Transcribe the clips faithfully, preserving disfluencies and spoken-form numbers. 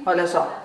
Olha só.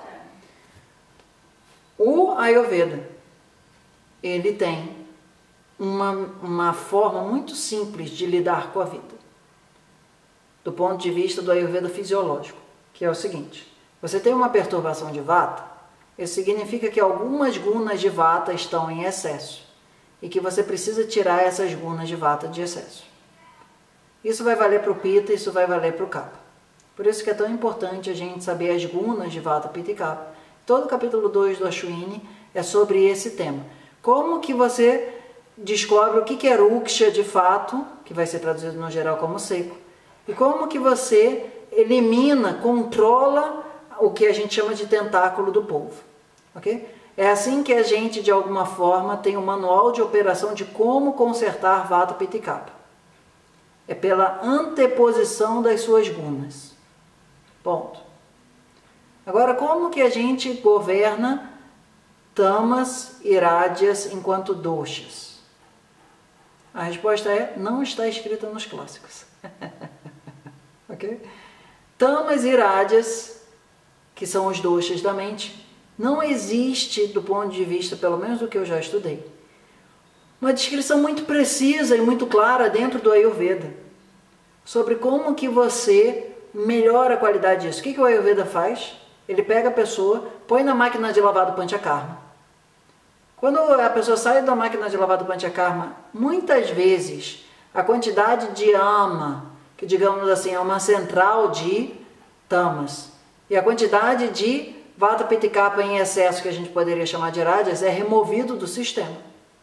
O Ayurveda, ele tem uma, uma forma muito simples de lidar com a vida, do ponto de vista do Ayurveda fisiológico, que é o seguinte: você tem uma perturbação de Vata, isso significa que algumas gunas de Vata estão em excesso e que você precisa tirar essas gunas de Vata de excesso. Isso vai valer para o Pitta, isso vai valer para o Kapha. Por isso que é tão importante a gente saber as gunas de Vata, Pitta e Kapha. Todo o capítulo dois do Ashwini é sobre esse tema. Como que você descobre o que é Ruksha de fato, que vai ser traduzido no geral como seco, e como que você elimina, controla o que a gente chama de tentáculo do polvo. Okay? É assim que a gente, de alguma forma, tem um manual de operação de como consertar Vata, Pitta e Kapha. É pela anteposição das suas gunas. Ponto. Agora, como que a gente governa tamas e rádyas enquanto doshas? A resposta é: não está escrita nos clássicos. Ok? Tamas e rádyas, que são os doshas da mente, não existe, do ponto de vista, pelo menos do que eu já estudei, uma descrição muito precisa e muito clara dentro do Ayurveda sobre como que você melhora a qualidade disso. O que, que o Ayurveda faz? Ele pega a pessoa, põe na máquina de lavar do Panchakarma. Quando a pessoa sai da máquina de lavar do Panchakarma, muitas vezes a quantidade de ama, que digamos assim é uma central de tamas, e a quantidade de Vata, Pitta e Kapha em excesso, que a gente poderia chamar de rádyas, é removido do sistema.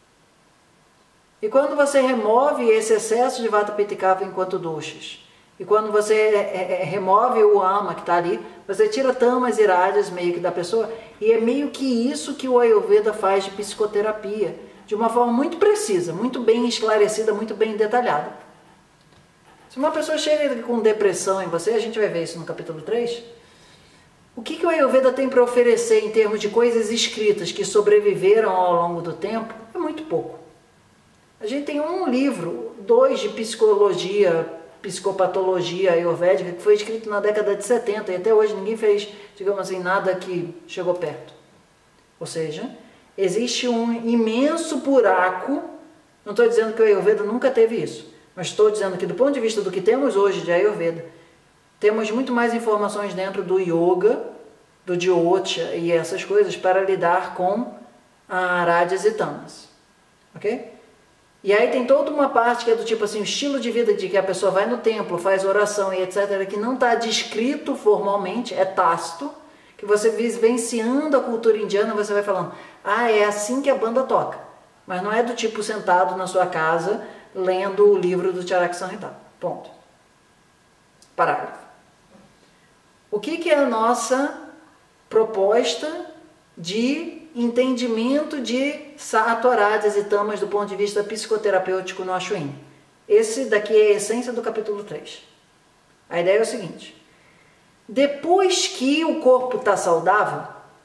E quando você remove esse excesso de Vata, Pitta e Kapha enquanto doshas, e quando você é, é, remove o ama que está ali, você tira tamas e rádyas meio que da pessoa, e é meio que isso que o Ayurveda faz de psicoterapia, de uma forma muito precisa, muito bem esclarecida, muito bem detalhada. Se uma pessoa chega com depressão em você, a gente vai ver isso no capítulo três, o que, que o Ayurveda tem para oferecer em termos de coisas escritas que sobreviveram ao longo do tempo é muito pouco. A gente tem um livro, dois de psicologia, psicopatologia ayurvédica, que foi escrito na década de setenta e até hoje ninguém fez, digamos assim, nada que chegou perto. Ou seja, existe um imenso buraco, não estou dizendo que o Ayurveda nunca teve isso, mas estou dizendo que do ponto de vista do que temos hoje de Ayurveda, temos muito mais informações dentro do Yoga, do Jyotisha e essas coisas para lidar com a rádyas e tamas. Ok? E aí tem toda uma parte que é do tipo assim, o estilo de vida de que a pessoa vai no templo, faz oração e etcétera, que não está descrito formalmente, é tácito, que você vivenciando a cultura indiana, você vai falando, ah, é assim que a banda toca. Mas não é do tipo sentado na sua casa, lendo o livro do Charak Samhita. Ponto. Parágrafo. O que, que é a nossa proposta de entendimento de sattva, rádyas e tamas do ponto de vista psicoterapêutico no Ashwini? Esse daqui é a essência do capítulo três. A ideia é o seguinte: depois que o corpo está saudável,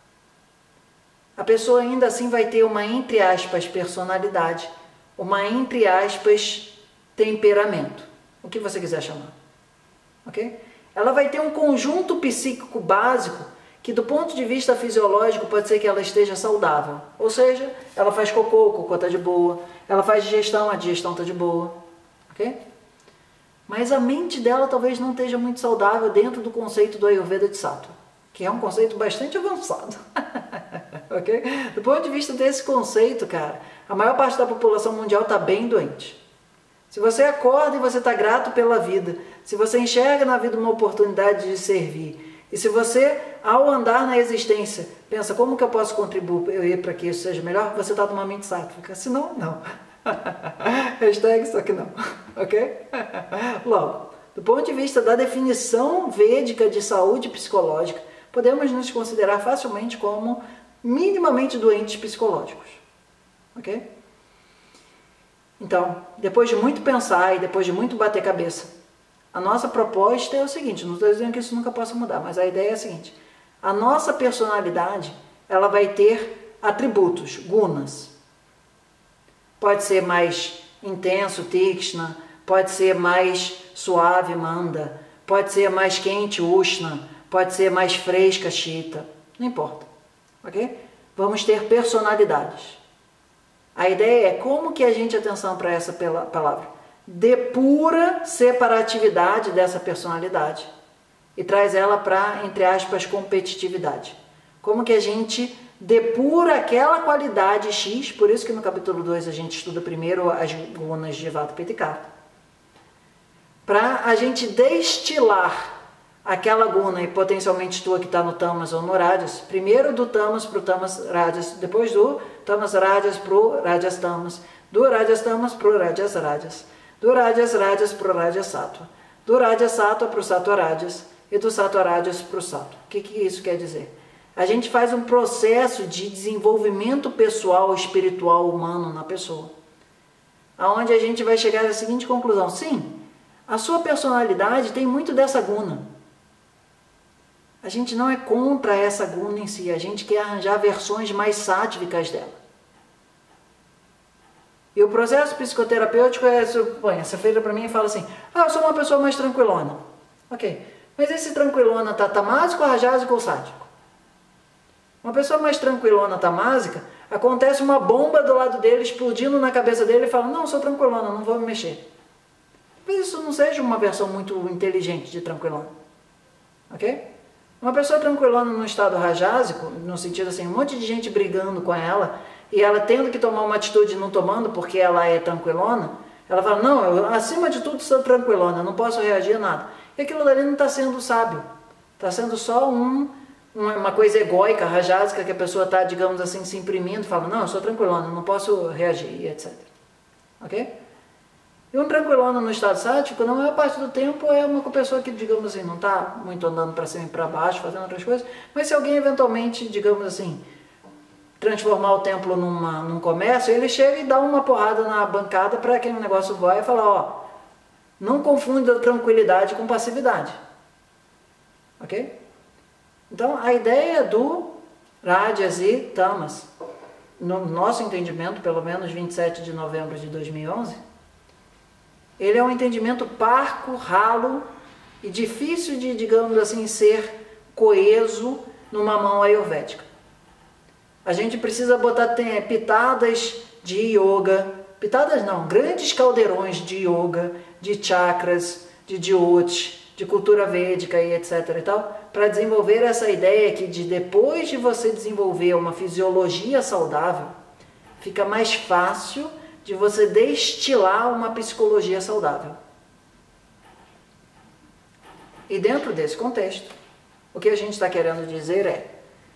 a pessoa ainda assim vai ter uma, entre aspas, personalidade, uma, entre aspas, temperamento, o que você quiser chamar. Ok? Ela vai ter um conjunto psíquico básico que do ponto de vista fisiológico pode ser que ela esteja saudável. Ou seja, ela faz cocô, o cocô está de boa. Ela faz digestão, a digestão está de boa. Ok? Mas a mente dela talvez não esteja muito saudável dentro do conceito do Ayurveda de Sattva, que é um conceito bastante avançado. Ok? Do ponto de vista desse conceito, cara, a maior parte da população mundial está bem doente. Se você acorda e você está grato pela vida, se você enxerga na vida uma oportunidade de servir, e se você, ao andar na existência, pensa como que eu posso contribuir para que isso seja melhor, você está numa mente sátrica. Se não, não. Hashtag só que não. Ok? Logo, do ponto de vista da definição védica de saúde psicológica, podemos nos considerar facilmente como minimamente doentes psicológicos. Ok? Então, depois de muito pensar e depois de muito bater cabeça, a nossa proposta é o seguinte, não estou dizendo que isso nunca possa mudar, mas a ideia é a seguinte: a nossa personalidade, ela vai ter atributos, gunas. Pode ser mais intenso, tikshna, pode ser mais suave, manda, pode ser mais quente, ushna, pode ser mais fresca, chita, não importa, ok? Vamos ter personalidades. A ideia é como que a gente, atenção para essa palavra, depura separatividade dessa personalidade e traz ela para, entre aspas, competitividade. Como que a gente depura aquela qualidade X, por isso que no capítulo dois a gente estuda primeiro as gunas de Vata, Pitta e Kapha, para a gente destilar aquela guna e potencialmente tua que está no Tamas ou no Rajas, primeiro do Tamas para o Tamas Rajas, depois do Tamas Rajas para o Rajas Tamas, do Rajas Tamas para o Rajas Rajas, do Rajas Rajas para o Rajas Sattva, do Rajas Sattva para o Sattva Rajas e do Sattva Rajas para o Sattva. O que, que isso quer dizer? A gente faz um processo de desenvolvimento pessoal, espiritual, humano na pessoa, aonde a gente vai chegar à seguinte conclusão: sim, a sua personalidade tem muito dessa guna. A gente não é contra essa guna em si, a gente quer arranjar versões mais sáttvicas dela. E o processo psicoterapêutico é, supõe, essa feira para mim e fala assim: ah, eu sou uma pessoa mais tranquilona. Ok, mas esse tranquilona está tamásico, rajásico ou sádico? Uma pessoa mais tranquilona, tamásica, acontece uma bomba do lado dele, explodindo na cabeça dele e fala: não, eu sou tranquilona, não vou me mexer. Talvez isso não seja uma versão muito inteligente de tranquilona. Ok? Uma pessoa tranquilona no estado rajásico, no sentido assim, um monte de gente brigando com ela, e ela tendo que tomar uma atitude e não tomando porque ela é tranquilona, ela fala: não, eu acima de tudo sou tranquilona, não posso reagir a nada. E aquilo dali não está sendo sábio, está sendo só um, uma coisa egóica, rajásica, que a pessoa está, digamos assim, se imprimindo, fala: não, eu sou tranquilona, não posso reagir, e etcétera. Ok? E um tranquilona no estado sático, na maior parte do tempo, é uma pessoa que, digamos assim, não está muito andando para cima e para baixo, fazendo outras coisas, mas se alguém eventualmente, digamos assim, transformar o templo numa, num comércio, ele chega e dá uma porrada na bancada para aquele negócio voar e falar: ó, não confunda tranquilidade com passividade. Ok? Então, a ideia do Rajas e Tamas, no nosso entendimento, pelo menos vinte e sete de novembro de dois mil e onze, ele é um entendimento parco, ralo e difícil de, digamos assim, ser coeso numa mão ayurvédica. A gente precisa botar tem, pitadas de yoga, pitadas não, grandes caldeirões de yoga, de chakras, de jyotis, de cultura védica e etc e tal, para desenvolver essa ideia que de depois de você desenvolver uma fisiologia saudável, fica mais fácil de você destilar uma psicologia saudável. E dentro desse contexto, o que a gente está querendo dizer é,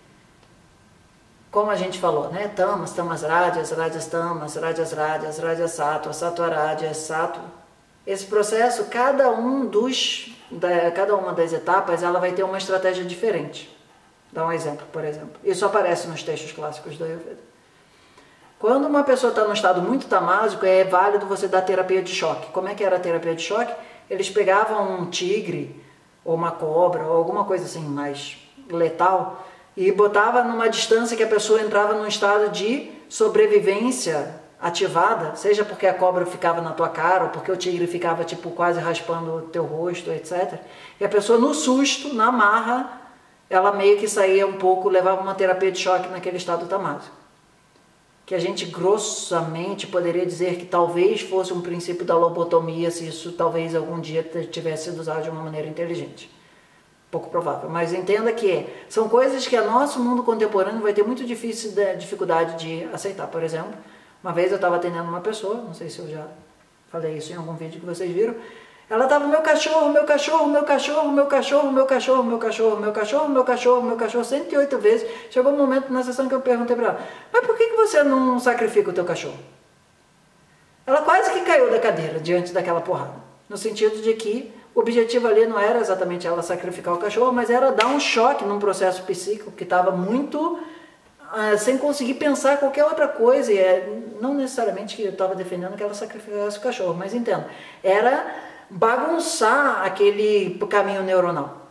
como a gente falou, né? Tamas, Tamas Rajas, Rajas Tamas, Rajas Rajas, Rajas Sattva, Sattva Rajas, Sattva. Esse processo, cada um dos, da, cada uma das etapas, ela vai ter uma estratégia diferente. Dá um exemplo, por exemplo. Isso aparece nos textos clássicos do Ayurveda. Quando uma pessoa está num estado muito tamásico, é válido você dar terapia de choque. Como é que era a terapia de choque? Eles pegavam um tigre, ou uma cobra, ou alguma coisa assim mais letal, e botava numa distância que a pessoa entrava num estado de sobrevivência ativada, seja porque a cobra ficava na tua cara, ou porque o tigre ficava tipo quase raspando o teu rosto, etcétera. E a pessoa no susto, na marra, ela meio que saía um pouco, levava uma terapia de choque naquele estado tamásico. Que a gente grossamente poderia dizer que talvez fosse um princípio da lobotomia, se isso talvez algum dia tivesse sido usado de uma maneira inteligente. Pouco provável, mas entenda que são coisas que o nosso mundo contemporâneo vai ter muito difícil de, dificuldade de aceitar. Por exemplo, uma vez eu estava atendendo uma pessoa, não sei se eu já falei isso em algum vídeo que vocês viram, ela estava: meu cachorro, meu cachorro, meu cachorro, meu cachorro, meu cachorro, meu cachorro, meu cachorro, meu cachorro, meu cachorro, cento e oito vezes. Chegou um momento na sessão que eu perguntei para ela: mas por que que você não sacrifica o teu cachorro? Ela quase que caiu da cadeira diante daquela porrada, no sentido de que o objetivo ali não era exatamente ela sacrificar o cachorro, mas era dar um choque num processo psíquico que estava muito ah, sem conseguir pensar qualquer outra coisa. E é, não necessariamente que eu estava defendendo que ela sacrificasse o cachorro, mas entendo, era bagunçar aquele caminho neuronal.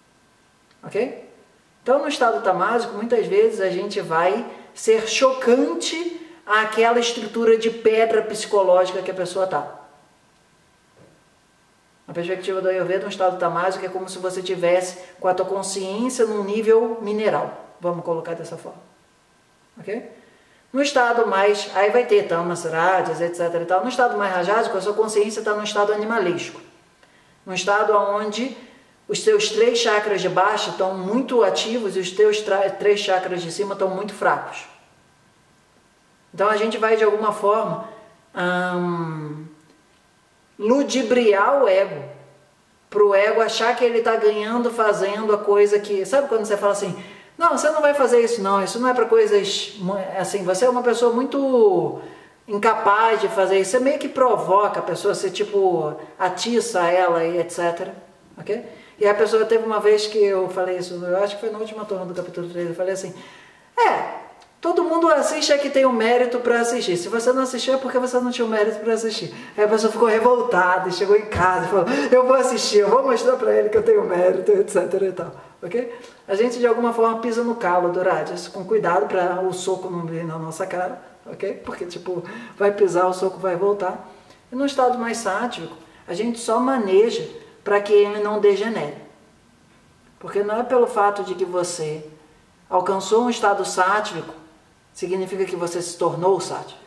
Ok? Então, no estado tamásico, muitas vezes a gente vai ser chocante àquela estrutura de pedra psicológica que a pessoa está. Na perspectiva do Ayurveda, um estado tamásico é como se você tivesse com a tua consciência num nível mineral. Vamos colocar dessa forma. Ok? No estado mais... Aí vai ter tamas, rajas, etc e tal. No estado mais rajásico, a sua consciência está no estado animalesco. Num estado onde os seus três chakras de baixo estão muito ativos e os teus três chakras de cima estão muito fracos. Então a gente vai de alguma forma hum, ludibriar o ego, para o ego achar que ele está ganhando fazendo a coisa que... Sabe quando você fala assim, não, você não vai fazer isso não, isso não é para coisas... Assim, você é uma pessoa muito incapaz de fazer isso, você meio que provoca a pessoa, você tipo atiça ela e etc. Ok? E a pessoa teve uma vez que eu falei isso, eu acho que foi na última turma do capítulo três, eu falei assim, é... Todo mundo assiste é que tem o mérito para assistir. Se você não assistiu é porque você não tinha o mérito para assistir. Aí a pessoa ficou revoltada e chegou em casa e falou, eu vou assistir, eu vou mostrar para ele que eu tenho mérito, etc e tal. Ok? A gente de alguma forma pisa no calo do Rajas, com cuidado para o soco não vir na nossa cara, ok? Porque tipo, vai pisar, o soco vai voltar. E no estado mais sático, a gente só maneja para que ele não degenere. Porque não é pelo fato de que você alcançou um estado sático, significa que você se tornou sático.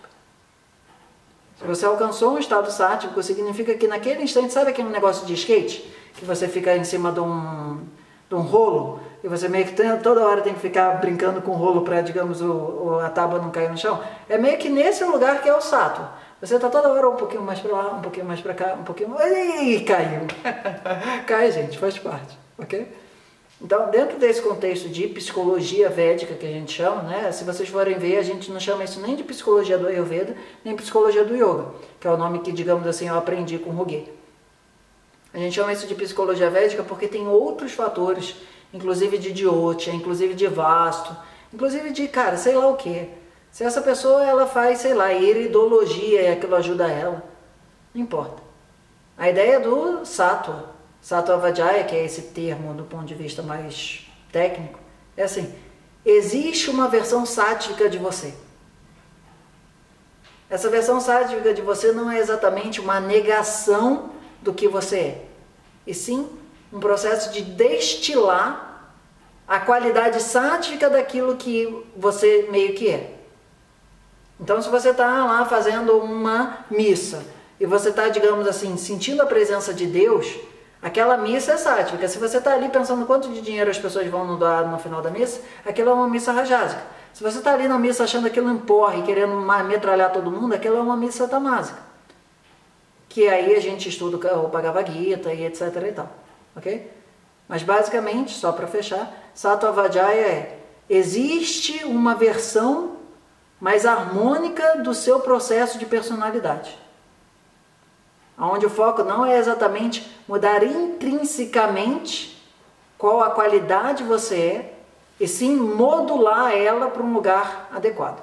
Se você alcançou um estado sático, significa que naquele instante, sabe aquele negócio de skate? Que você fica em cima de um, de um rolo, e você meio que tem, toda hora tem que ficar brincando com o rolo para, digamos, o, o, a tábua não cair no chão. É meio que nesse lugar que é o sattva. Você está toda hora um pouquinho mais para lá, um pouquinho mais para cá, um pouquinho mais... Ih, caiu! Cai, gente, faz parte, ok? Então, dentro desse contexto de psicologia védica que a gente chama, né, se vocês forem ver, a gente não chama isso nem de psicologia do Ayurveda, nem psicologia do Yoga, que é o nome que, digamos assim, eu aprendi com o Ruge. A gente chama isso de psicologia védica porque tem outros fatores, inclusive de Jyotia, inclusive de Vastu, inclusive de, cara, sei lá o quê. Se essa pessoa, ela faz, sei lá, iridologia e aquilo ajuda ela, não importa. A ideia do Sattva, Sattva Vajaya, que é esse termo do ponto de vista mais técnico, é assim, existe uma versão sátrica de você. Essa versão sátrica de você não é exatamente uma negação do que você é, e sim um processo de destilar a qualidade sátrica daquilo que você meio que é. Então, se você está lá fazendo uma missa, e você está, digamos assim, sentindo a presença de Deus, aquela missa é sátrica. Se você está ali pensando quanto de dinheiro as pessoas vão nos doar no final da missa, aquilo é uma missa rajásica. Se você está ali na missa achando aquilo um porre, querendo metralhar todo mundo, aquilo é uma missa tamásica. Que aí a gente estuda o Bhagavad Gita e etc e tal. Ok? Mas basicamente, só para fechar, Sattva Vajaya é, existe uma versão mais harmônica do seu processo de personalidade. Onde o foco não é exatamente mudar intrinsecamente qual a qualidade você é, e sim modular ela para um lugar adequado.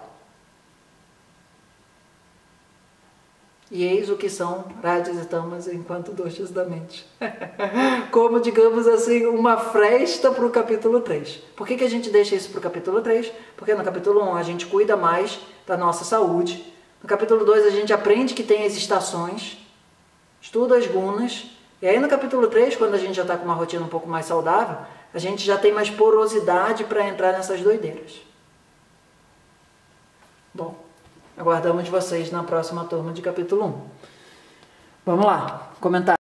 E eis o que são Rajas e Tamas enquanto doshas da mente. Como, digamos assim, uma fresta para o capítulo três. Por que, que a gente deixa isso para o capítulo três? Porque no capítulo um a gente cuida mais da nossa saúde. No capítulo dois a gente aprende que tem as estações, estuda as gunas, e aí no capítulo três, quando a gente já está com uma rotina um pouco mais saudável, a gente já tem mais porosidade para entrar nessas doideiras. Bom, aguardamos vocês na próxima turma de capítulo um. Vamos lá, comentário.